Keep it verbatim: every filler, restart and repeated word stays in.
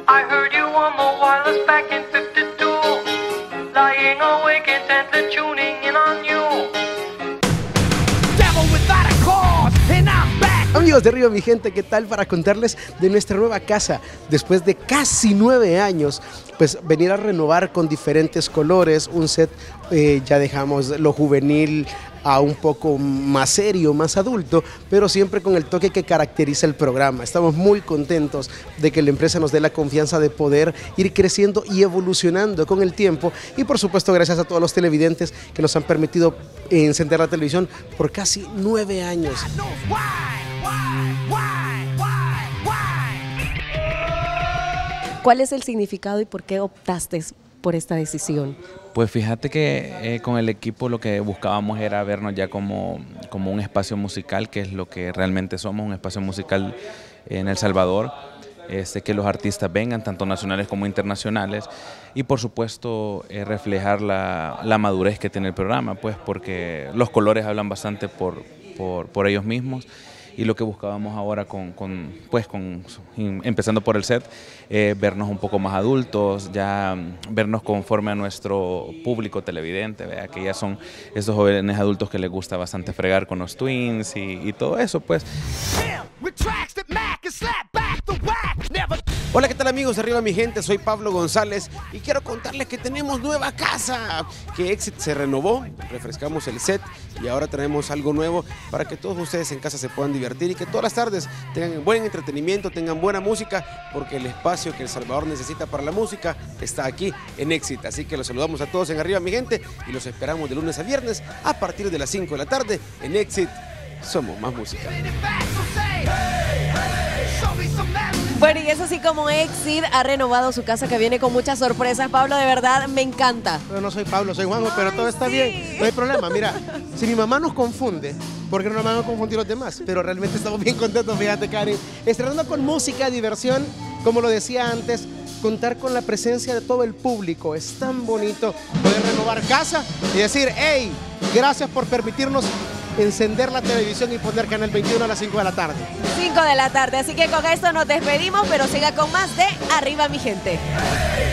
I heard you on the wireless back in fifty-two, lying awake intently tuning in on you. Devil without a cause, and I'm back. Amigos de Arriba Mi Gente, ¿qué tal? Para contarles de nuestra nueva casa. Después de casi nueve años, pues venir a renovar con diferentes colores, un set, eh, ya dejamos lo juvenil a un poco más serio, más adulto, pero siempre con el toque que caracteriza el programa. Estamos muy contentos de que la empresa nos dé la confianza de poder ir creciendo y evolucionando con el tiempo, y por supuesto gracias a todos los televidentes que nos han permitido encender la televisión por casi nueve años. ¿Cuál es el significado y por qué optaste por esta decisión? Pues fíjate que eh, con el equipo lo que buscábamos era vernos ya como, como un espacio musical, que es lo que realmente somos, un espacio musical en El Salvador. Este, que los artistas vengan, tanto nacionales como internacionales, y por supuesto eh, reflejar la, la madurez que tiene el programa, pues porque los colores hablan bastante por, por, por ellos mismos. Y lo que buscábamos ahora, con, con, pues con, empezando por el set, eh, vernos un poco más adultos, ya vernos conforme a nuestro público televidente, ¿verdad? Que ya son esos jóvenes adultos que les gusta bastante fregar con los twins y, y todo eso, pues. Hola, ¿qué tal amigos de Arriba Mi Gente? Soy Pablo González y quiero contarles que tenemos nueva casa, que Exit se renovó, refrescamos el set y ahora tenemos algo nuevo para que todos ustedes en casa se puedan divertir y que todas las tardes tengan buen entretenimiento, tengan buena música, porque el espacio que El Salvador necesita para la música está aquí en Exit. Así que los saludamos a todos en Arriba Mi Gente y los esperamos de lunes a viernes a partir de las cinco de la tarde en Exit. Somos más música. Bueno, y eso sí, como Exit ha renovado su casa, que viene con muchas sorpresas. Pablo, de verdad, me encanta. Pero no soy Pablo, soy Juanjo, pero todo está sí. bien. No hay problema. Mira, si mi mamá nos confunde, ¿por qué no nos van a confundir los demás? Pero realmente estamos bien contentos, fíjate, Karen. Estrenando con música, diversión, como lo decía antes, contar con la presencia de todo el público. Es tan bonito poder renovar casa y decir, hey, gracias por permitirnos encender la televisión y poner Canal veintiuno a las cinco de la tarde. cinco de la tarde, así que con esto nos despedimos, pero siga con más de Arriba Mi Gente.